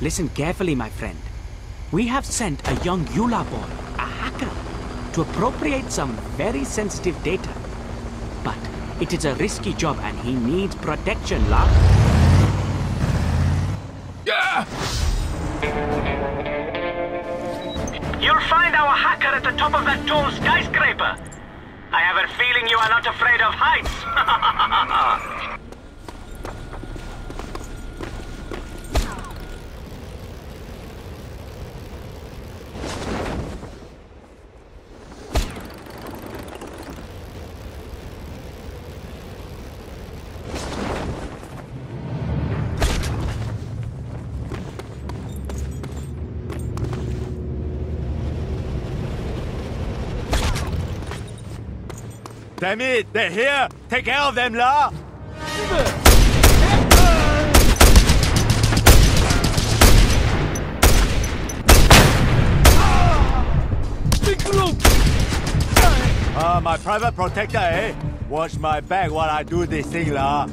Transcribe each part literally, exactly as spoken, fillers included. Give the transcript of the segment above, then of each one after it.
Listen carefully, my friend. We have sent a young Eula boy, a hacker, to appropriate some very sensitive data. But it is a risky job and he needs protection, La. Yeah! You'll find our hacker at the top of that tall skyscraper. I have a feeling you are not afraid of heights. Damn it! They're here! Take care of them, La! Ah, uh, my private protector, eh? Watch my back while I do this thing, La.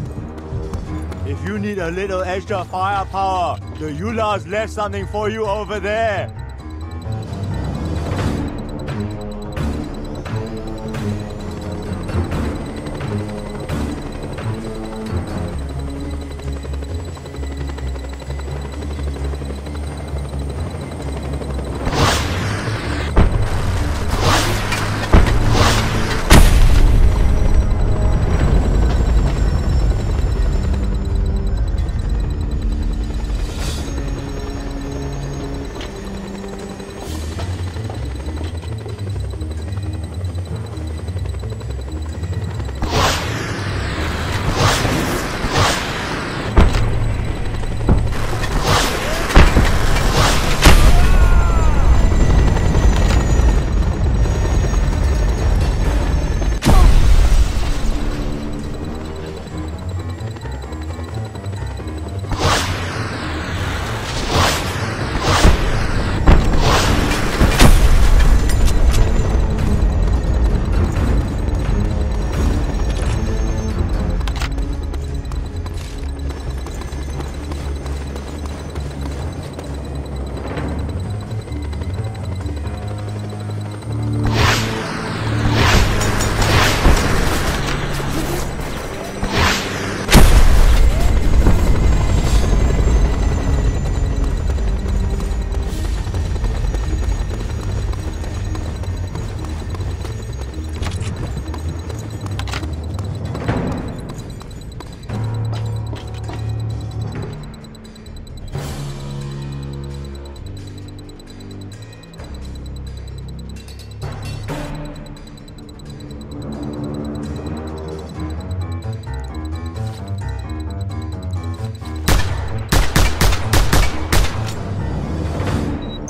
If you need a little extra firepower, the Eula's left something for you over there.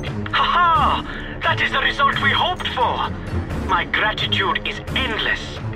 That is the result we hoped for. My gratitude is endless.